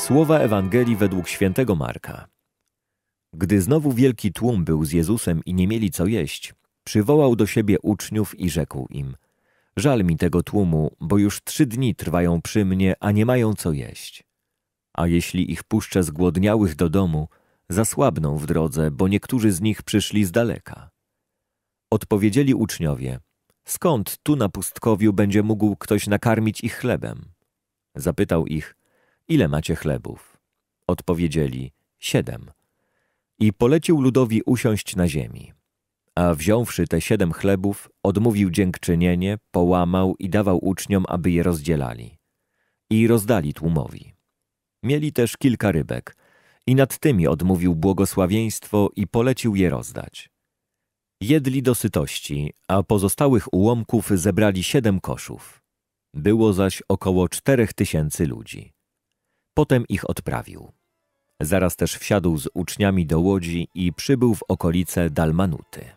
Słowa Ewangelii według świętego Marka. Gdy znowu wielki tłum był z Jezusem i nie mieli co jeść, przywołał do siebie uczniów i rzekł im: żal mi tego tłumu, bo już 3 dni trwają przy mnie, a nie mają co jeść. A jeśli ich puszczę zgłodniałych do domu, zasłabną w drodze, bo niektórzy z nich przyszli z daleka. Odpowiedzieli uczniowie: skąd tu na pustkowiu będzie mógł ktoś nakarmić ich chlebem? Zapytał ich: ile macie chlebów? Odpowiedzieli: 7. I polecił ludowi usiąść na ziemi. A wziąwszy te 7 chlebów, odmówił dziękczynienie, połamał i dawał uczniom, aby je rozdzielali. I rozdali tłumowi. Mieli też kilka rybek i nad tymi odmówił błogosławieństwo i polecił je rozdać. Jedli do sytości, a pozostałych ułomków zebrali 7 koszów. Było zaś około 4000 ludzi. Potem ich odprawił. Zaraz też wsiadł z uczniami do łodzi i przybył w okolice Dalmanuty.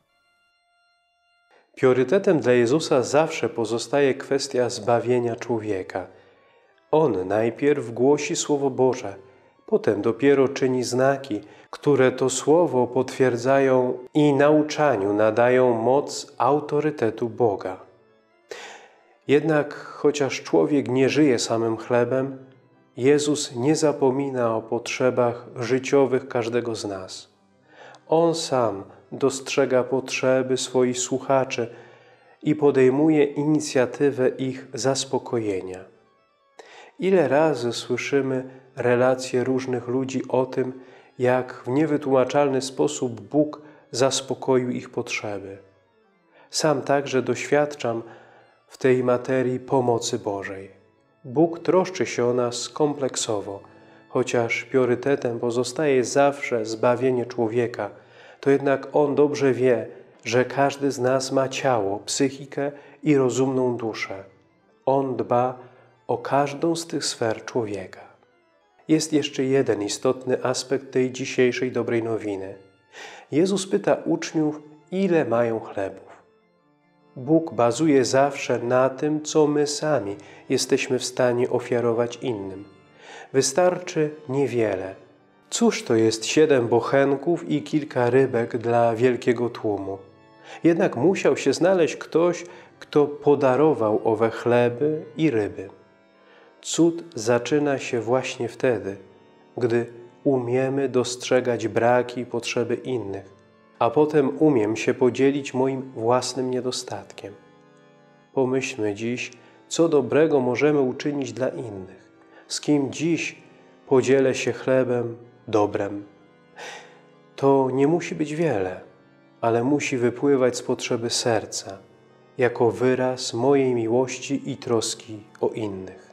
Priorytetem dla Jezusa zawsze pozostaje kwestia zbawienia człowieka. On najpierw głosi Słowo Boże, potem dopiero czyni znaki, które to Słowo potwierdzają i nauczaniu nadają moc autorytetu Boga. Jednak chociaż człowiek nie żyje samym chlebem, Jezus nie zapomina o potrzebach życiowych każdego z nas. On sam dostrzega potrzeby swoich słuchaczy i podejmuje inicjatywę ich zaspokojenia. Ile razy słyszymy relacje różnych ludzi o tym, jak w niewytłumaczalny sposób Bóg zaspokoił ich potrzeby. Sam także doświadczam w tej materii pomocy Bożej. Bóg troszczy się o nas kompleksowo, chociaż priorytetem pozostaje zawsze zbawienie człowieka, to jednak On dobrze wie, że każdy z nas ma ciało, psychikę i rozumną duszę. On dba o każdą z tych sfer człowieka. Jest jeszcze jeden istotny aspekt tej dzisiejszej dobrej nowiny. Jezus pyta uczniów, ile mają chlebów. Bóg bazuje zawsze na tym, co my sami jesteśmy w stanie ofiarować innym. Wystarczy niewiele. Cóż to jest 7 bochenków i kilka rybek dla wielkiego tłumu? Jednak musiał się znaleźć ktoś, kto podarował owe chleby i ryby. Cud zaczyna się właśnie wtedy, gdy umiemy dostrzegać braki i potrzeby innych, a potem umiem się podzielić moim własnym niedostatkiem. Pomyślmy dziś, co dobrego możemy uczynić dla innych, z kim dziś podzielę się chlebem, dobrem. To nie musi być wiele, ale musi wypływać z potrzeby serca, jako wyraz mojej miłości i troski o innych.